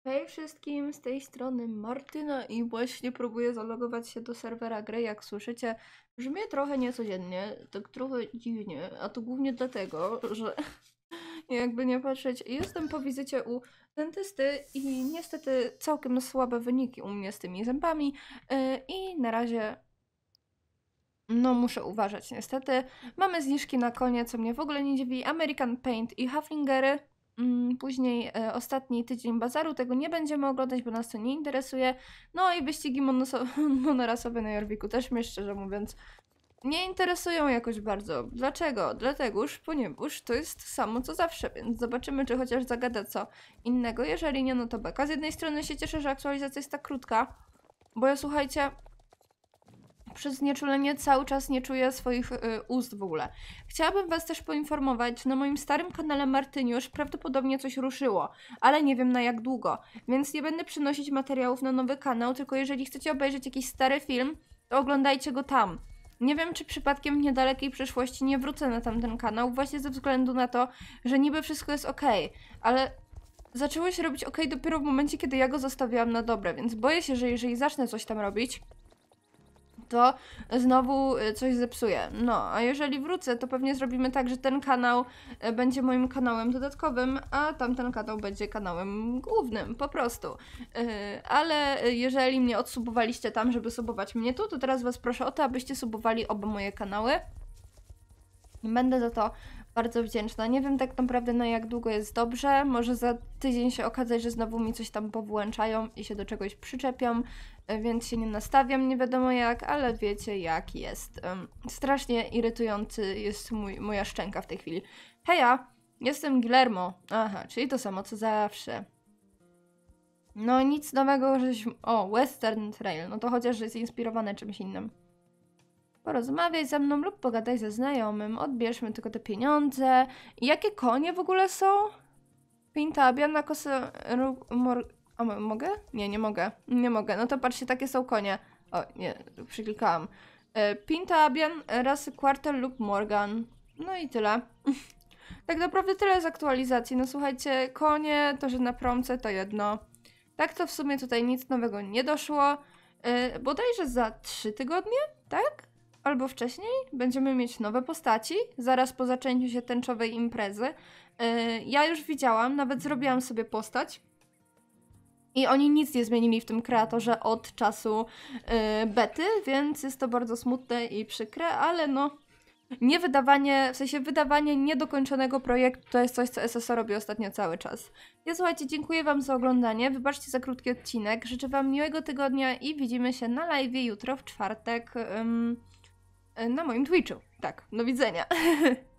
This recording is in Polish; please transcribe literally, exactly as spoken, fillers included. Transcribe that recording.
Hej wszystkim, z tej strony Martyna i właśnie próbuję zalogować się do serwera gry. Jak słyszycie, brzmię trochę niecodziennie, tak trochę dziwnie, a to głównie dlatego, że jakby nie patrzeć, jestem po wizycie u dentysty i niestety całkiem słabe wyniki u mnie z tymi zębami yy, i na razie no muszę uważać niestety. Mamy zniżki na konie, co mnie w ogóle nie dziwi, American Paint i Haflingery. Mm, Później e, ostatni tydzień bazaru, tego nie będziemy oglądać, bo nas to nie interesuje. No i wyścigi monoso- monorasowe na Jorwiku też mnie szczerze mówiąc nie interesują jakoś bardzo. Dlaczego? Dlategoż, ponieważ to jest samo co zawsze, więc zobaczymy, czy chociaż zagada co innego. Jeżeli nie, no to beka. Z jednej strony się cieszę, że aktualizacja jest tak krótka, bo ja słuchajcie, przez znieczulenie cały czas nie czuję swoich y, ust w ogóle. Chciałabym was też poinformować, że na moim starym kanale Martyniusz prawdopodobnie coś ruszyło, ale nie wiem na jak długo, więc nie będę przynosić materiałów na nowy kanał, tylko jeżeli chcecie obejrzeć jakiś stary film, to oglądajcie go tam. Nie wiem, czy przypadkiem w niedalekiej przyszłości nie wrócę na tamten kanał, właśnie ze względu na to, że niby wszystko jest okej, ale zaczęło się robić okej dopiero w momencie, kiedy ja go zostawiłam na dobre, więc boję się, że jeżeli zacznę coś tam robić, to znowu coś zepsuję. No, a jeżeli wrócę, to pewnie zrobimy tak, że ten kanał będzie moim kanałem dodatkowym, a tamten kanał będzie kanałem głównym, po prostu. Yy, ale jeżeli mnie odsubowaliście tam, żeby subować mnie tu, to teraz was proszę o to, abyście subowali oba moje kanały. Będę za to bardzo wdzięczna. Nie wiem tak naprawdę na jak długo jest dobrze. Może za tydzień się okazać, że znowu mi coś tam powłączają i się do czegoś przyczepią, więc się nie nastawiam nie wiadomo jak, ale wiecie jak jest. Um, strasznie irytujący jest mój, moja szczęka w tej chwili. Heja, jestem Guillermo. Aha, czyli to samo co zawsze. No nic nowego, żeś... O, Western Trail. No to chociaż jest inspirowane czymś innym. Porozmawiaj ze mną lub pogadaj ze znajomym. Odbierzmy tylko te pieniądze. I jakie konie w ogóle są? Pintabia na kosę... Mor... A mogę? Nie, nie mogę. Nie mogę. No to patrzcie, takie są konie. O, nie, przyklikałam. E, Pintabian, rasy Quarter lub Morgan. No i tyle. Tak naprawdę tyle z aktualizacji. No słuchajcie, konie, to że na promce to jedno. Tak to w sumie tutaj nic nowego nie doszło. E, bodajże za trzy tygodnie, tak? Albo wcześniej będziemy mieć nowe postaci, zaraz po zaczęciu się tęczowej imprezy. Yy, ja już widziałam, nawet zrobiłam sobie postać i oni nic nie zmienili w tym kreatorze od czasu yy, bety, więc jest to bardzo smutne i przykre, ale no nie wydawanie, w sensie wydawanie niedokończonego projektu to jest coś, co S S O robi ostatnio cały czas. Ja słuchajcie, dziękuję wam za oglądanie, wybaczcie za krótki odcinek, życzę wam miłego tygodnia i widzimy się na live'ie jutro w czwartek. Ym... Na moim Twitchu. Tak, do widzenia.